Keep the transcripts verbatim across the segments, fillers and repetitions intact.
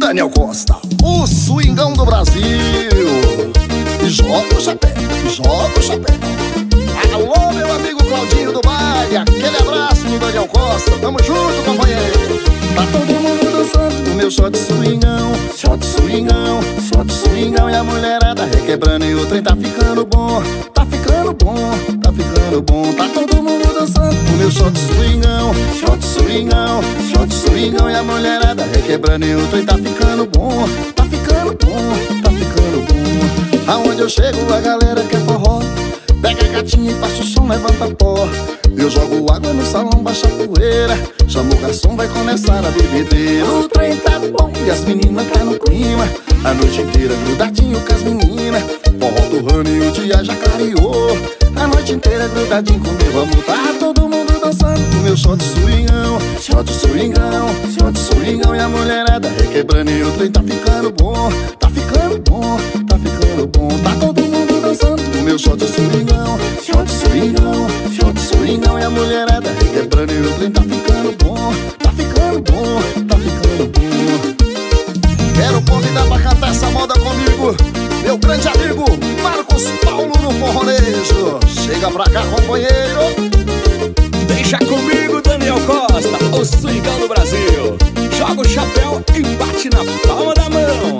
Daniel Costa, o swingão do Brasil. E joga o chapéu, joga o chapéu. Alô, meu amigo Claudinho do baile, aquele abraço do Daniel Costa. Tamo junto, companheiro. Tá todo mundo dançando o meu shot swingão, shot swingão, shot swingão. E a mulherada requebrando e o trem tá ficando bom, tá ficando bom, tá ficando bom. Tá todo mundo dançando o meu shot swingão, shot swingão, shot swingão. E a mulherada requebrando e o trem tá ficando bom, tá ficando bom, tá ficando bom. Aonde eu chego a galera quer forró, pega a gatinha e faço o som, levanta pó. Eu jogo água no salão, baixa a poeira, chamo o garçom, vai começar a bebedeira. O trem tá bom e as meninas tá no clima, a noite inteira grudadinho com as meninas. Forró torrando e o dia já clareou, a noite inteira grudadinho com meu amor. Tá todo mundo dançando o meu shot swingão, shot swingão, shot swingão. E a mulherada requebrando e o trem tá ficando bom, tá ficando bom, tá ficando bom. Tá todo mundo dançando o meu shot swingão, shot swingão, shot swingão. E a mulherada requebrando e o trem tá ficando bom, tá ficando bom, tá ficando bom. Quero convidar pra cantar essa moda comigo meu grande amigo Marcos Paulo no forronejo. Chega pra cá, companheiro. Deixa comigo, Daniel Costa, o swingão do Brasil. Joga o chapéu e bate na palma da mão.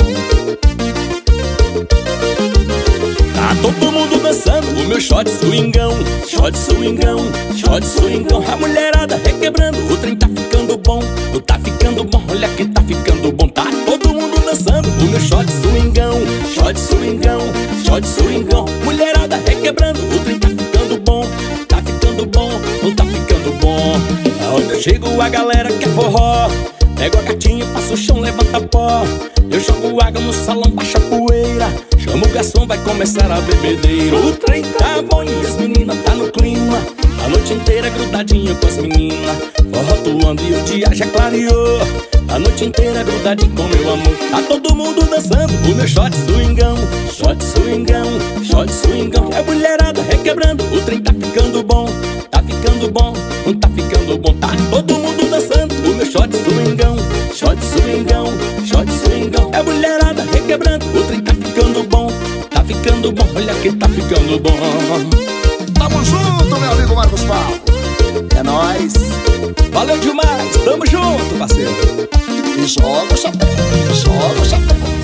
Tá todo mundo dançando o meu shot swingão, shot swingão, shot swingão. A mulherada requebrando, o trem tá ficando bom, o tá ficando bom, olha que tá ficando bom. Tá todo mundo dançando o meu shot swingão, shot swingão, shot swingão. Mulherada requebrando, o trem tá ficando bom, tá ficando bom, não tá ficando bom. Aonde eu chego a galera quer forró, pego a gatinha, faço o chão, levanta pó. Eu jogo água no salão, baixa a poeira, chamo o garçom, vai começar a bebedeira. O trem tá bom e as meninas tá no clima, a noite inteira grudadinha com as meninas. Forró atuando e o dia já clareou, a noite inteira grudadinho com meu amor. Tá todo mundo dançando o meu shot swingão, shot swingão, shot swingão. É mulherada requebrando, o trem tá ficando bom, tá ficando bom, não tá ficando bom. Tá todo mundo dançando o meu shot swingão, shot swingão, shot swingão. É mulherada requebrando, o trem tá ficando bom, tá ficando bom, olha que tá ficando bom. Tamo junto, meu amigo Marcos Paulo. É nóis. Valeu demais, tamo junto, parceiro. E joga o chapéu, joga o chapéu.